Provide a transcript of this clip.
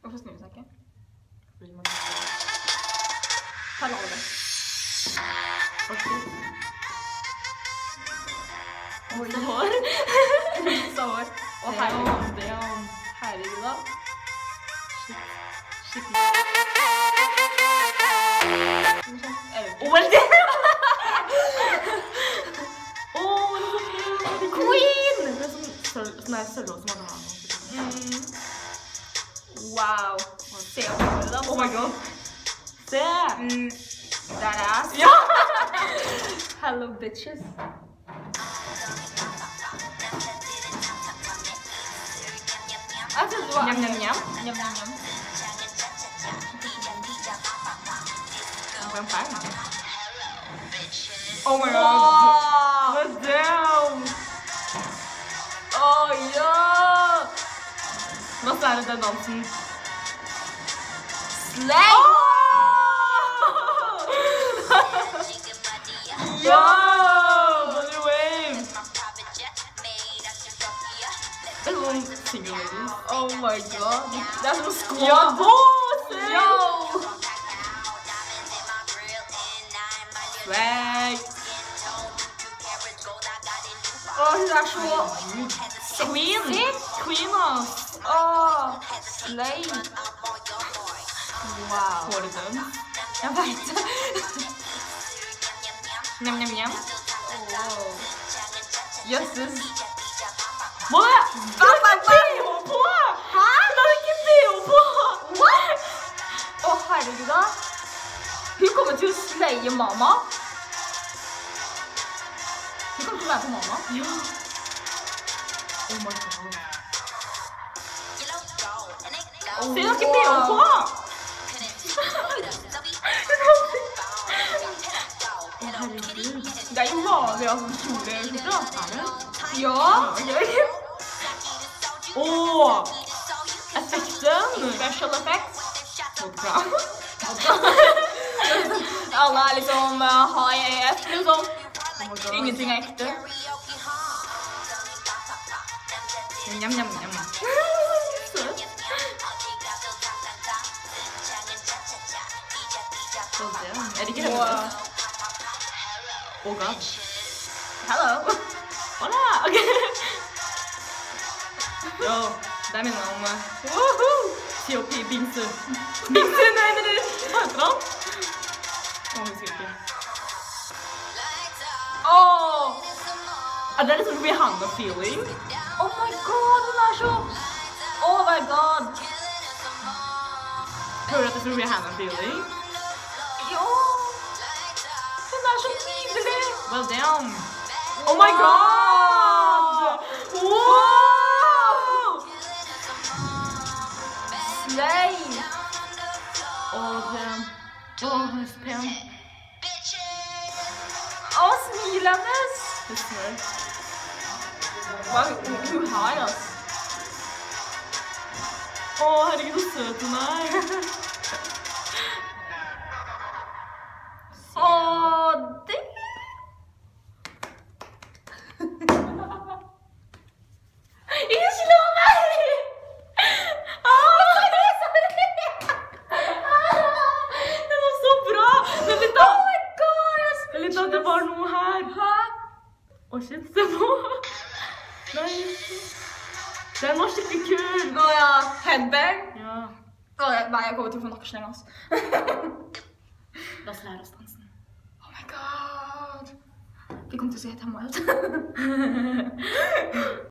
Hvorfor snur seg ikke? Ta lave. Ok. Oi, hår. Så hår. Og herregud da. Shit. Oh, well, det! Oh, Queen! Det er sånn der sølvlås som man har. Wow. Se opp håret da. Oh my god. Se! Der er ass. Ja! Hello, bitches. Jeg synes det var... Njam, njam, njam. Njam, njam, njam. Hvem feil? Oh my god. But damn! Oh, ja! Hva er det den dansen? Slay! Ja! Body wave! Det er sånn single ladies. Oh my god. Det er som skål. Ja, båse! Yo! Swag! Åh, hun er så... Queen! Queen, ass! Åh, slay. Wow. Får du den? Jeg vet det. Njam, njam, njam. Wow. Jøsses. Hva? Du har ikke BH på! Hæ? Du har ikke BH på! What? Åh, herregud da. Hun kommer til å slaye mamma. Hun kommer til å være på mamma. Ja. Oh my god. Se, du har ikke BH på! Herregud. Det er jo vanlig altså, kjole-skjorte. Er det? Ja. Åh! Effekten! Special effects. Vodka. Alle er liksom high AF, liksom. Oh my god. Ingenting er ekte. Njam, njam, njam. Søt. Oh, damn. Er det ikke hemmelig? Oh god. Hello. Hola! Ok. Yo, det minner meg om TOP Bingsu. Bingsu, nei, hva heter han? Åh, husker ikke. Åh. Er det liksom Rihanna feeling? Oh my god, hun er så... Oh my god. Hører du at det er så Rihanna feeling? Jo. Hun er så nydelig. Well, damn. Oh my god! Wow! Slay. Åh, damn. Åh, hun er så pen. Åh, smilet hennes. Det smør. Wow, hun har oss. Åh, herregud, så søt hun er. Åh, det... Ikke slå meg! Det var så bra! Men litt da! Oh my god, jeg Men litt da, det var noe her. Hæ? Åh, shit, se på. Nei. Den var skikkelig kul. Nå ja, headbang. Ja. Nei, jeg kommer til å få nakkesleng, altså. La oss lære oss dansen. Oh my god. Vi kommer til å se helt hjemme ut.